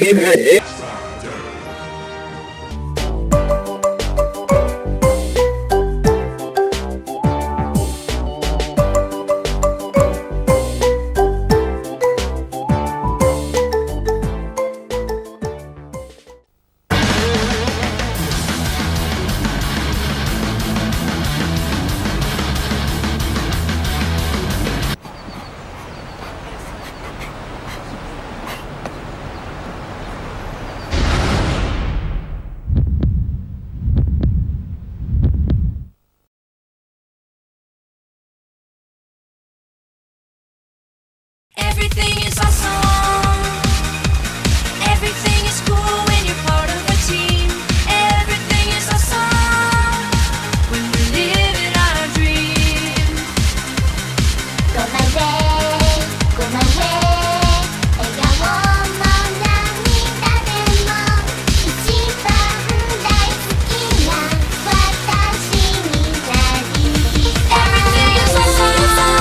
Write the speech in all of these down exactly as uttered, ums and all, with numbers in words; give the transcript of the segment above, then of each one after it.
him him. Everything is awesome. Everything is cool when you're part of a team. Everything is awesome when we're living our dream. Go my way, go my way. 笑顔も涙でも一番大好きな私になりたい。 Everything is awesome.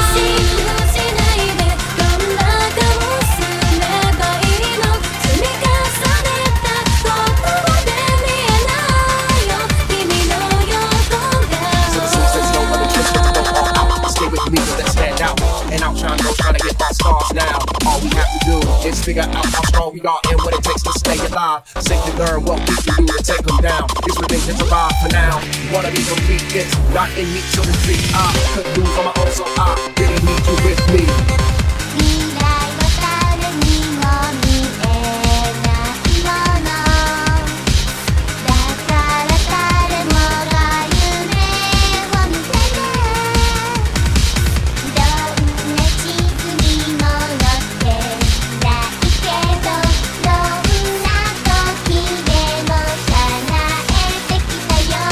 Me that stand out and out trying to go trying to get that stars now. All we have to do is figure out how strong we are and what it takes to stay alive. Simply learn what we can do to take them down. It's revenge and survive for now. Wanna be complete, it's not in me to retreat. I couldn't do for my own, so I really need you with me. 未来は誰にも見えないものだから誰もが夢を見てね。どんな地図にも載ってないけどどんな時でも叶えてきたよ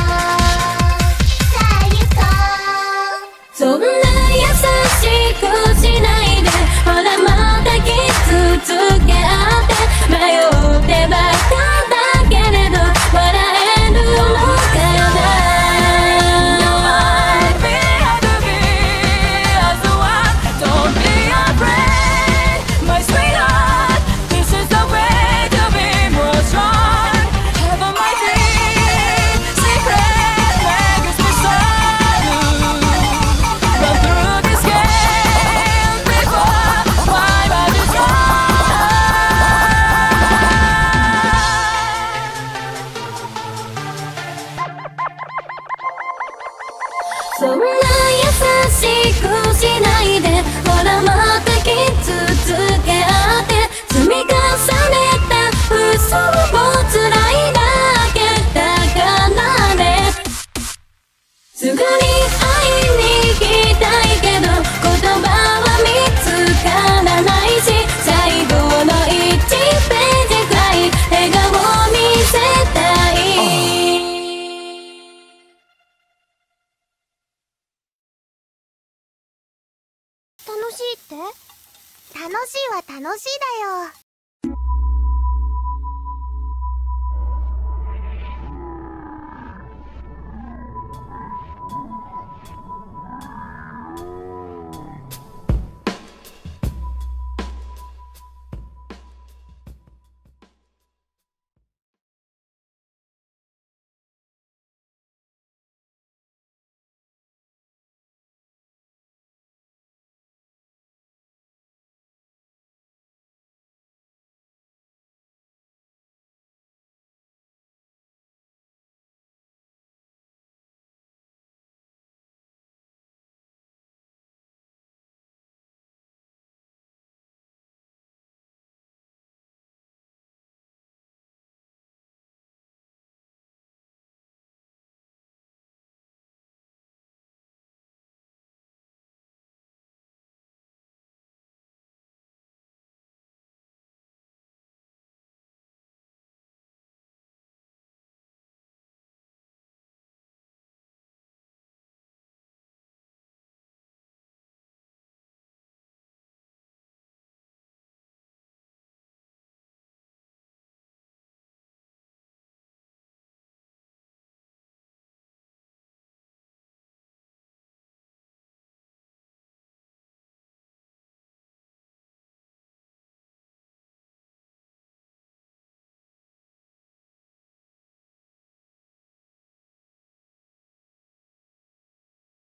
最高。 そんな優しくしないでほらまた傷つけ合って迷ってばっかだけれど笑えるのかよな。 Don't be afraid, my sweetheart. This is the way to be more strong. Have my dream, secret language beside you. Run through this game before my body's gone. そんな優しくしないでほらまた傷つけ合って積み重ねた嘘も辛いだけだからね。すぐに会いに行きたいけど言葉は見つからないし最後のいちページくらい笑顔見せたい。 楽しいって？楽しいは楽しいだよ。